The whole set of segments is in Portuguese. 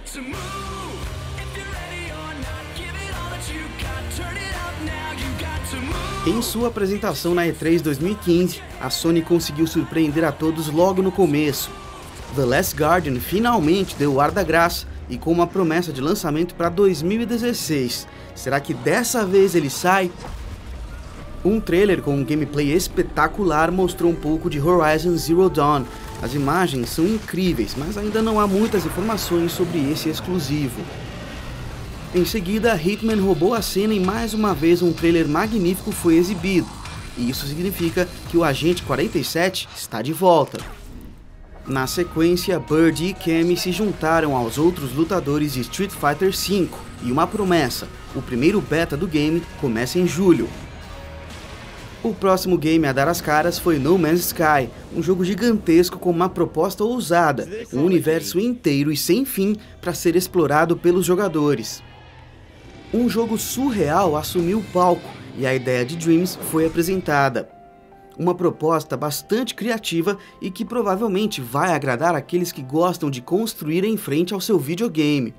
Em sua apresentação na E3 2015, a Sony conseguiu surpreender a todos logo no começo. The Last Guardian finalmente deu o ar da graça e com uma promessa de lançamento para 2016. Será que dessa vez ele sai? Um trailer com um gameplay espetacular mostrou um pouco de Horizon Zero Dawn. As imagens são incríveis, mas ainda não há muitas informações sobre esse exclusivo. Em seguida, Hitman roubou a cena e mais uma vez um trailer magnífico foi exibido. E isso significa que o Agente 47 está de volta. Na sequência, Bird e Cammy se juntaram aos outros lutadores de Street Fighter V. E uma promessa, o primeiro beta do game começa em julho. O próximo game a dar as caras foi No Man's Sky, um jogo gigantesco com uma proposta ousada, um universo inteiro e sem fim para ser explorado pelos jogadores. Um jogo surreal assumiu o palco e a ideia de Dreams foi apresentada. Uma proposta bastante criativa e que provavelmente vai agradar aqueles que gostam de construir em frente ao seu videogame.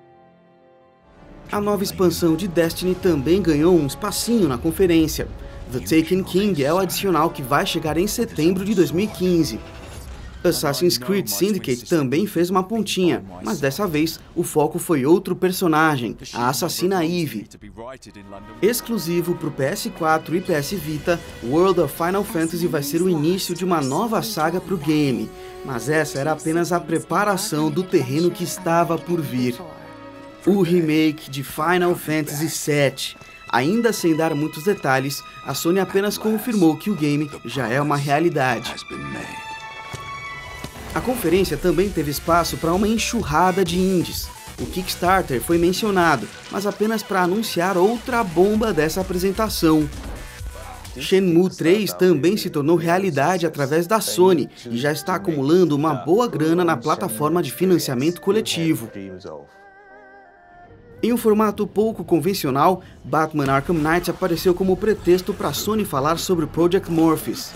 A nova expansão de Destiny também ganhou um espacinho na conferência. The Taken King é o adicional que vai chegar em setembro de 2015. Assassin's Creed Syndicate também fez uma pontinha, mas dessa vez o foco foi outro personagem, a assassina Eve. Exclusivo para o PS4 e PS Vita, World of Final Fantasy vai ser o início de uma nova saga para o game, mas essa era apenas a preparação do terreno que estava por vir. O remake de Final Fantasy VII. Ainda sem dar muitos detalhes, a Sony apenas confirmou que o game já é uma realidade. A conferência também teve espaço para uma enxurrada de indies. O Kickstarter foi mencionado, mas apenas para anunciar outra bomba dessa apresentação. Shenmue 3 também se tornou realidade através da Sony e já está acumulando uma boa grana na plataforma de financiamento coletivo. Em um formato pouco convencional, Batman Arkham Knight apareceu como pretexto para a Sony falar sobre Project Morpheus.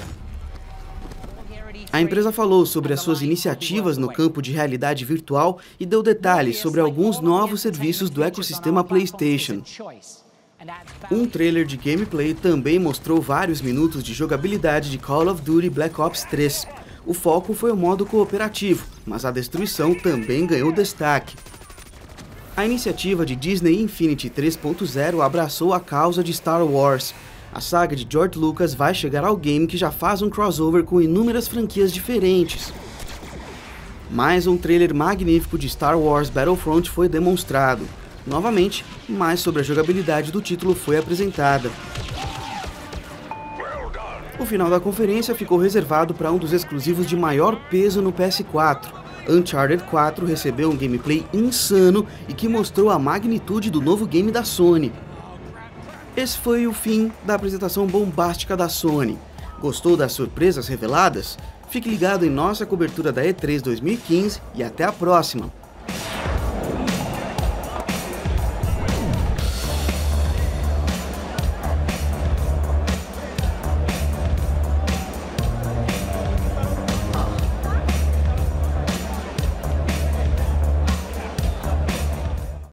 A empresa falou sobre as suas iniciativas no campo de realidade virtual e deu detalhes sobre alguns novos serviços do ecossistema PlayStation. Um trailer de gameplay também mostrou vários minutos de jogabilidade de Call of Duty Black Ops 3. O foco foi o modo cooperativo, mas a destruição também ganhou destaque. A iniciativa de Disney Infinity 3.0 abraçou a causa de Star Wars. A saga de George Lucas vai chegar ao game que já faz um crossover com inúmeras franquias diferentes. Mais um trailer magnífico de Star Wars Battlefront foi demonstrado. Novamente, mais sobre a jogabilidade do título foi apresentada. O final da conferência ficou reservado para um dos exclusivos de maior peso no PS4. Uncharted 4 recebeu um gameplay insano e que mostrou a magnitude do novo game da Sony. Esse foi o fim da apresentação bombástica da Sony. Gostou das surpresas reveladas? Fique ligado em nossa cobertura da E3 2015 e até a próxima!